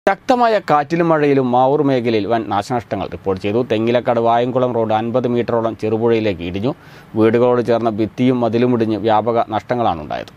ശക്തമായ കാറ്റിലും മഴയിലും മാവൂർ മേഖലയിൽ വൻ നാശനഷ്ടങ്ങൾ റിപ്പോർട്ട് ചെയ്തു. തെങ്ങിലക്കാട് വായംകുളം റോഡ് 50 മീറ്ററോളം ചെറുപുഴയിലേക്ക് ഇടിഞ്ഞു. വീടുകളോട് ചേർന്ന ഭിത്തിയും മതിലും ഇടിഞ്ഞ് വ്യാപക നഷ്ടങ്ങളാണ് ഉണ്ടായത്.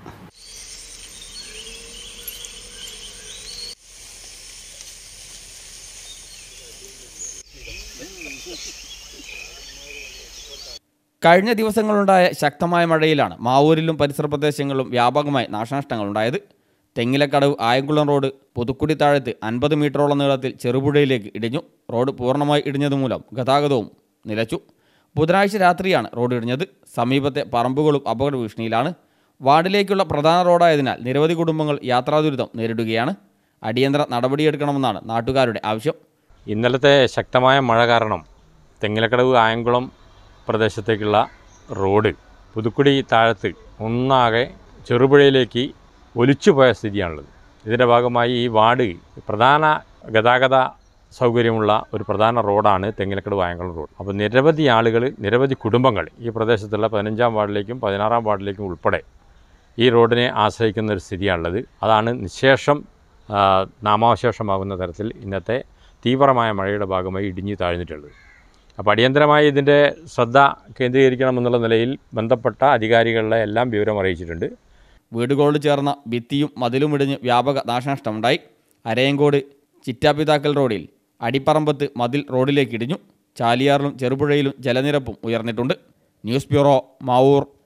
കഴിഞ്ഞ ദിവസങ്ങളുണ്ടായ ശക്തമായ മഴയിലാണ് മാവൂരിലും പരിസര പ്രദേശങ്ങളിലും വ്യാപകമായി നാശനഷ്ടങ്ങളുണ്ടായത്. തെങ്ങിലക്കടവ് ആയംകുളം റോഡ് പുതുക്കുടി താഴത്ത് 50 മീറ്ററോളം നീളത്തിൽ ചെറുപുഴയിലേക്ക് ഇടിഞ്ഞു. റോഡ് പൂർണ്ണമായി ഇടിഞ്ഞതുമൂലം ഗതാഗതവും നിലച്ചു. ബുധനാഴ്ച രാത്രിയാണ് റോഡ് ഇടിഞ്ഞത്. സമീപത്തെ പറമ്പുകളും അപകട ഭീഷണിയിലാണ്. വാർഡിലേക്കുള്ള പ്രധാന റോഡായതിനാൽ നിരവധി കുടുംബങ്ങൾ യാത്രാദുരിതം നേരിടുകയാണ്. അടിയന്തര നടപടിയെടുക്കണമെന്നാണ് നാട്ടുകാരുടെ ആവശ്യം. ഇന്നലത്തെ ശക്തമായ മഴ കാരണം തെങ്ങിലക്കടവ് ആയംകുളം പ്രദേശത്തേക്കുള്ള റോഡ് പുതുക്കുടി താഴത്ത് ഒന്നാകെ ചെറുപുഴയിലേക്ക് ഒലിച്ചുപോയ സ്ഥിതിയാണുള്ളത്. ഇതിൻ്റെ ഭാഗമായി ഈ വാർഡ് പ്രധാന ഗതാഗത സൗകര്യമുള്ള ഒരു പ്രധാന റോഡാണ് തെങ്ങിലക്കടവ് ആയംകുളം റോഡ്. അപ്പോൾ നിരവധി ആളുകൾ, നിരവധി കുടുംബങ്ങൾ ഈ പ്രദേശത്തുള്ള 15-ാം വാർഡിലേക്കും 16-ാം വാർഡിലേക്കും ഉൾപ്പെടെ ഈ റോഡിനെ ആശ്രയിക്കുന്ന ഒരു സ്ഥിതിയാണുള്ളത്. അതാണ് നിശേഷം നാമാവശേഷമാകുന്ന തരത്തിൽ ഇന്നത്തെ തീവ്രമായ മഴയുടെ ഭാഗമായി ഇടിഞ്ഞു താഴ്ന്നിട്ടുള്ളത്. അപ്പോൾ അടിയന്തരമായി ഇതിൻ്റെ ശ്രദ്ധ കേന്ദ്രീകരിക്കണമെന്നുള്ള നിലയിൽ ബന്ധപ്പെട്ട അധികാരികളെ എല്ലാം വിവരം അറിയിച്ചിട്ടുണ്ട്. വീടുകളോട് ചേർന്ന ഭിത്തിയും മതിലും ഇടിഞ്ഞ് വ്യാപക നാശനഷ്ടമുണ്ടായി. അരയങ്കോട് ചിറ്റാപിതാക്കൽ റോഡിൽ അടിപ്പറമ്പത്ത് മതിൽ റോഡിലേക്ക് ഇടിഞ്ഞു. ചാലിയാറിലും ചെറുപുഴയിലും ജലനിരപ്പും ഉയർന്നിട്ടുണ്ട്. News bureau, Mavoor.